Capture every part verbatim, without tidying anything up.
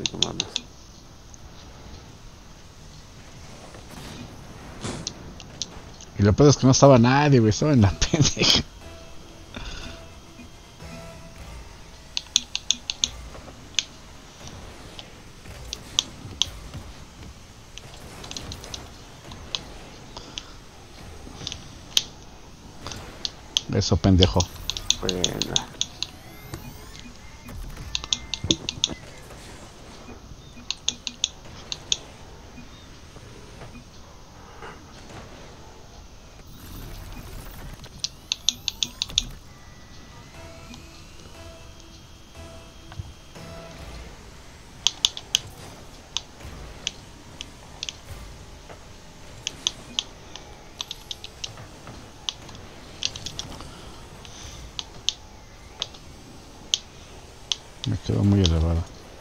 güey, no mames. Y lo peor es que no estaba nadie, güey, estaba en la pendeja. Eso, pendejo. Buena. Me quedó muy elevada.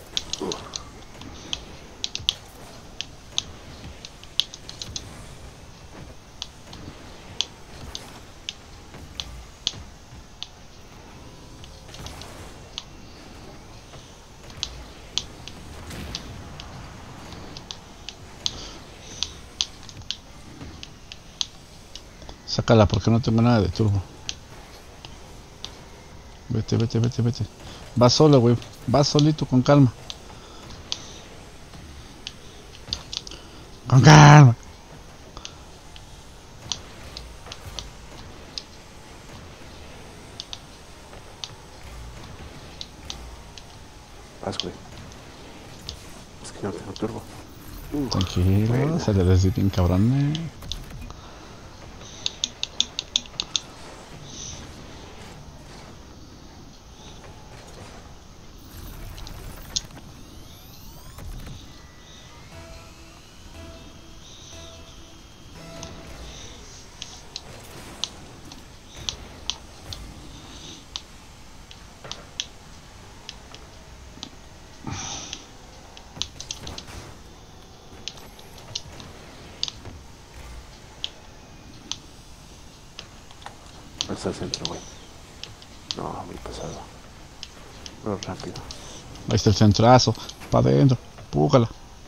Sácala porque no tengo nada de turbo. Vete, vete, vete, vete. Va solo, güey. Va solito, con calma. Con calma. Vas, güey. Es que no tengo turbo. Uh, Tranquilo, se le decide bien cabrón. Eh. Hasta el centro, güey. No, muy pesado. Pero rápido. Ahí está el centrazo. Para adentro. Pújala.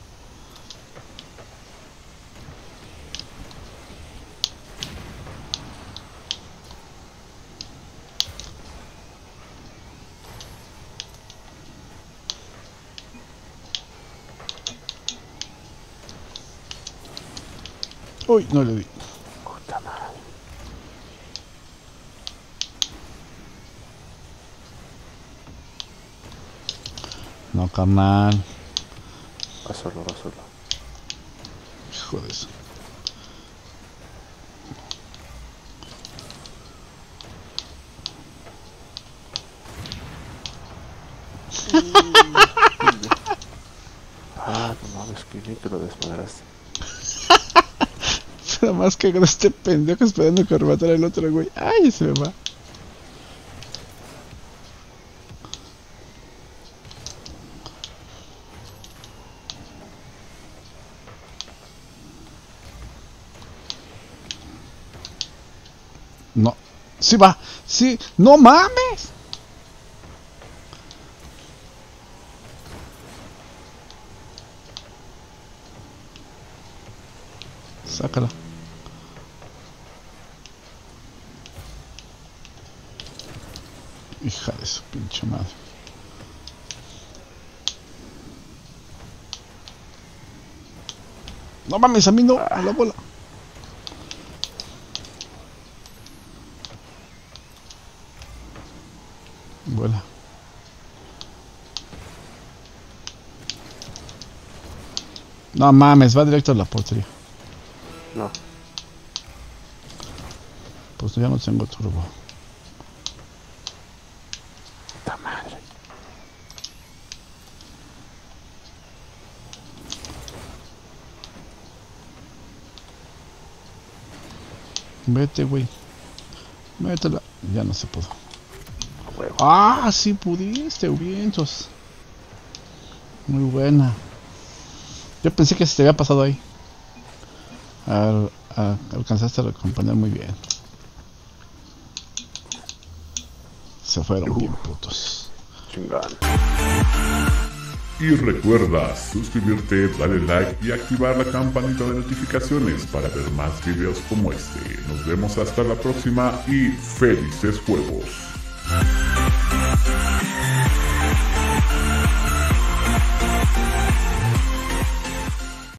Uy, no le di. Puta madre. No, carnal. Va solo, va solo. Hijo de eso. Ah, no mames, que bien que lo desmadraste. Nada más que con este pendejo esperando que rematara el otro, güey. Ay, se me va. No. Sí va. Sí. No mames. Sácala. Hija de su pinche madre. No mames, a mí no. A la bola. Vuela. No mames, va directo a la portería. No. Pues ya no tengo turbo. Puta madre. Vete, güey. Métela. Ya no se pudo. Huevo. Ah, sí pudiste, vientos. Muy buena. Yo pensé que se te había pasado ahí. Al, a, alcanzaste a acompañar muy bien. Se fueron Uh. bien putos. Chingón. Y recuerda suscribirte, darle like y activar la campanita de notificaciones para ver más videos como este. Nos vemos hasta la próxima y felices juegos.